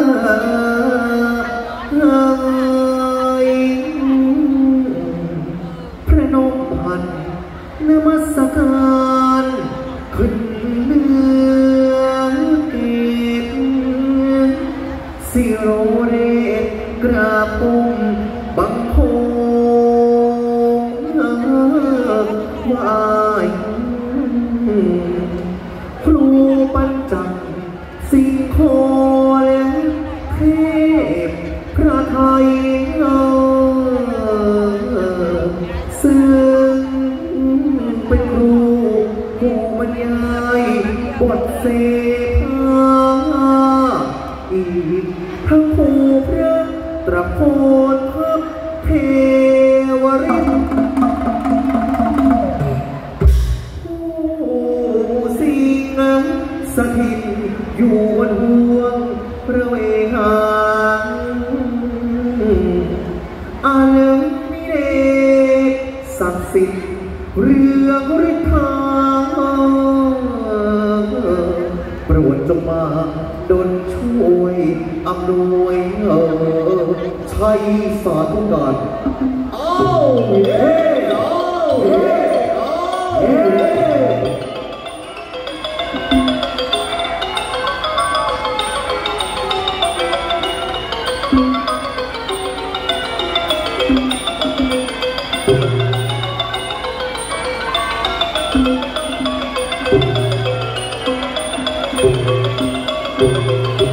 พระนมพันนมัสการขึ้นเนื้อเกศสิโรเรศกราบองค์บังโคไหวครูปัญจสิงโฆและเทพพระไทยซึ่งเป็นครูผู้บรรยายบทเสภาอีกทั้งผู้พระตรัสโพธิพักเทวฤทธิ์ผู้สิงสถิตอยู่บนห่วงพระเวหาอาเลมิเนศักดิ์สิทธิ์เรื่องฤทธาโปรดจงมาดลช่วยอำนวยชัยสาธุการเอาเฮ้เอาเฮ้เอาเฮ้ Thank you.